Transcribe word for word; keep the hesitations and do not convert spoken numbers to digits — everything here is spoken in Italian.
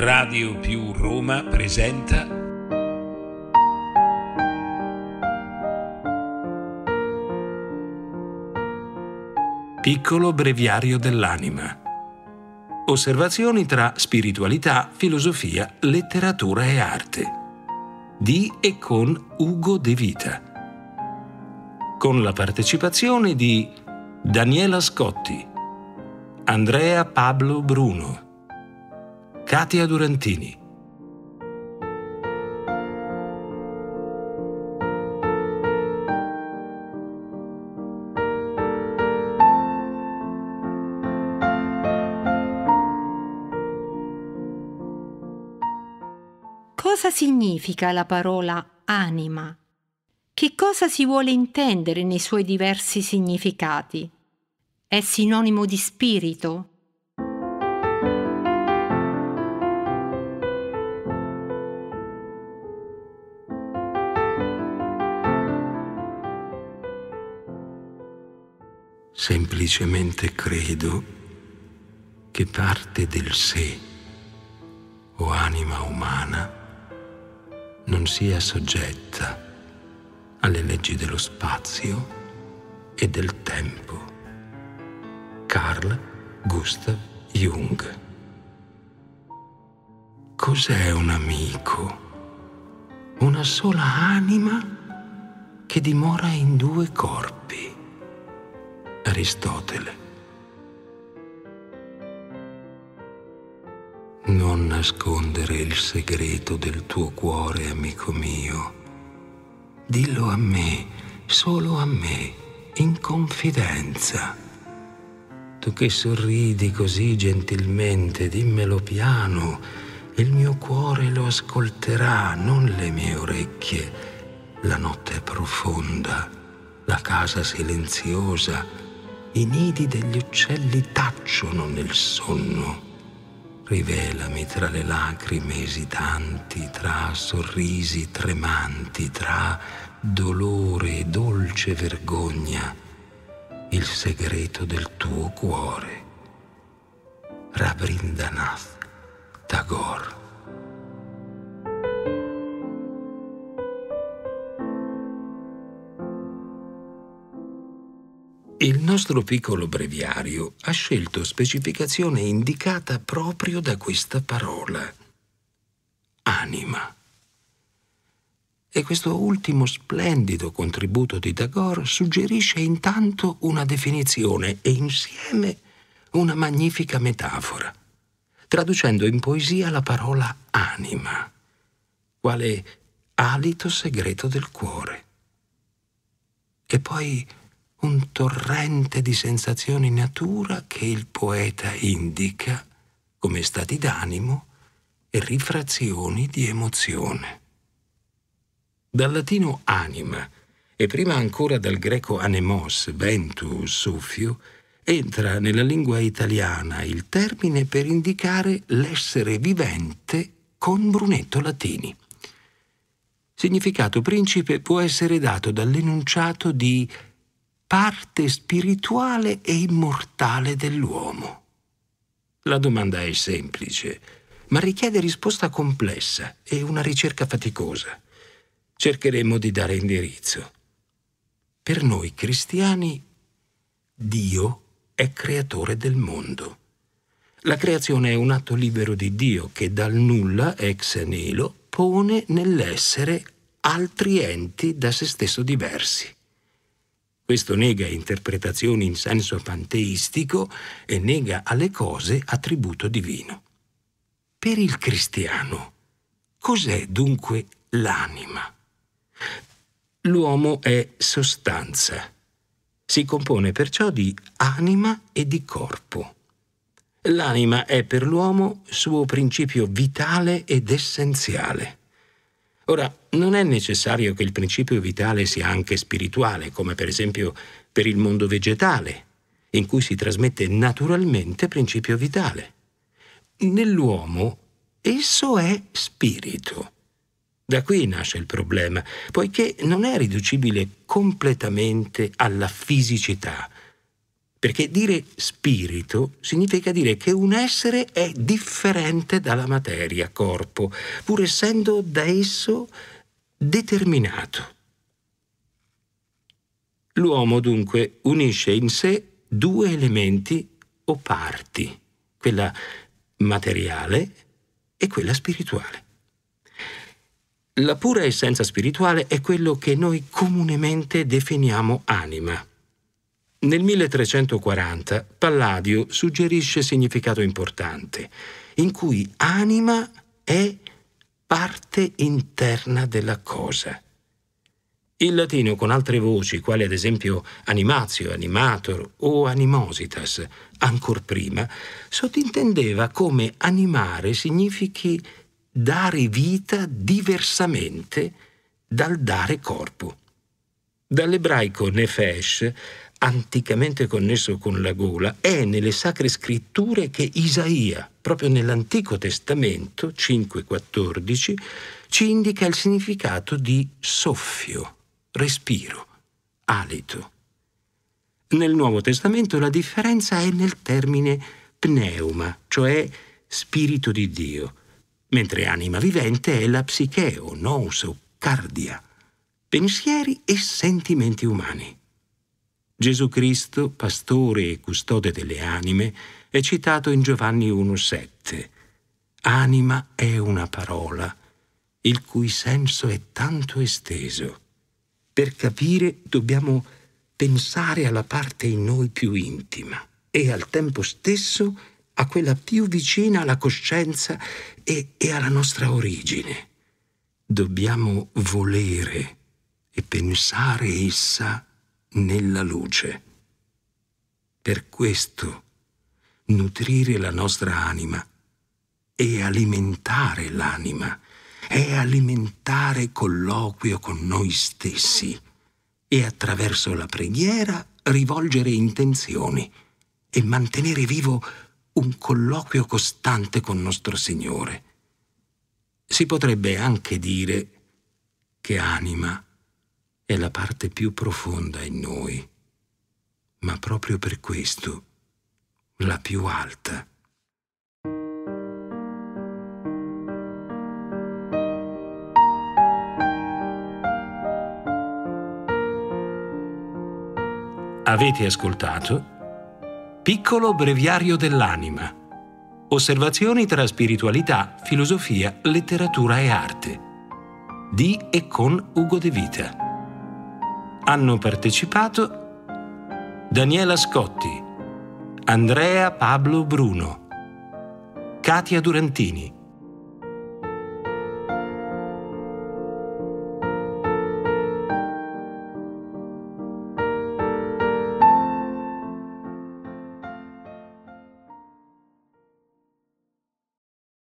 Radio Più Roma presenta Piccolo breviario dell'anima. Osservazioni tra spiritualità, filosofia, letteratura e arte. Di e con Ugo De Vita. Con la partecipazione di Daniela Scotti, Andrea Pablo Bruno, Katia Durantini. Cosa significa la parola anima? Che cosa si vuole intendere nei suoi diversi significati? È sinonimo di spirito? Semplicemente credo che parte del sé o anima umana non sia soggetta alle leggi dello spazio e del tempo. Carl Gustav Jung. Cos'è un amico? Una sola anima che dimora in due corpi. Aristotele. Non nascondere il segreto del tuo cuore, amico mio. Dillo a me, solo a me, in confidenza. Tu che sorridi così gentilmente, dimmelo piano. Il mio cuore lo ascolterà, non le mie orecchie. La notte è profonda, la casa silenziosa. I nidi degli uccelli tacciono nel sonno. Rivelami tra le lacrime esitanti, tra sorrisi tremanti, tra dolore e dolce vergogna, il segreto del tuo cuore. Rabindranath Tagore. Il nostro piccolo breviario ha scelto specificazione indicata proprio da questa parola, anima. E questo ultimo splendido contributo di Tagore suggerisce intanto una definizione e insieme una magnifica metafora, traducendo in poesia la parola anima, quale alito segreto del cuore. E poi un torrente di sensazioni in natura che il poeta indica come stati d'animo e rifrazioni di emozione. Dal latino anima e prima ancora dal greco anemos, vento, soffio, entra nella lingua italiana il termine per indicare l'essere vivente con brunetto latini. Significato principe può essere dato dall'enunciato di parte spirituale e immortale dell'uomo. La domanda è semplice, ma richiede risposta complessa e una ricerca faticosa. Cercheremo di dare indirizzo. Per noi cristiani, Dio è creatore del mondo. La creazione è un atto libero di Dio che dal nulla, ex nihilo, pone nell'essere altri enti da se stesso diversi. Questo nega interpretazioni in senso panteistico e nega alle cose attributo divino. Per il cristiano, cos'è dunque l'anima? L'uomo è sostanza. Si compone perciò di anima e di corpo. L'anima è per l'uomo suo principio vitale ed essenziale. Ora, non è necessario che il principio vitale sia anche spirituale, come per esempio per il mondo vegetale, in cui si trasmette naturalmente principio vitale. Nell'uomo esso è spirito. Da qui nasce il problema, poiché non è riducibile completamente alla fisicità, perché dire spirito significa dire che un essere è differente dalla materia, corpo, pur essendo da esso determinato. L'uomo dunque unisce in sé due elementi o parti, quella materiale e quella spirituale. La pura essenza spirituale è quello che noi comunemente definiamo anima. Nel milletrecentoquaranta Palladio suggerisce significato importante, in cui anima è parte interna della cosa. Il latino con altre voci, quali ad esempio animatio, animator o animositas, ancor prima, sottintendeva come animare significhi dare vita diversamente dal dare corpo. Dall'ebraico nefesh, anticamente connesso con la gola, è nelle sacre scritture che Isaia, proprio nell'Antico Testamento, cinque quattordici, ci indica il significato di soffio, respiro, alito. Nel Nuovo Testamento la differenza è nel termine pneuma, cioè spirito di Dio, mentre anima vivente è la psicheo, nous o cardia, pensieri e sentimenti umani. Gesù Cristo, pastore e custode delle anime, è citato in Giovanni uno sette. Anima è una parola, il cui senso è tanto esteso. Per capire dobbiamo pensare alla parte in noi più intima e al tempo stesso a quella più vicina alla coscienza e, e alla nostra origine. Dobbiamo volere e pensare essa nella luce. Per questo nutrire la nostra anima e alimentare l'anima è alimentare colloquio con noi stessi e attraverso la preghiera rivolgere intenzioni e mantenere vivo un colloquio costante con nostro Signore. Si potrebbe anche dire che anima è la parte più profonda in noi, ma proprio per questo la più alta. Avete ascoltato Piccolo breviario dell'anima. Osservazioni tra spiritualità, filosofia, letteratura e arte. Di e con Ugo De Vita. Hanno partecipato Daniela Scotti, Andrea Pablo Bruno, Katia Durantini,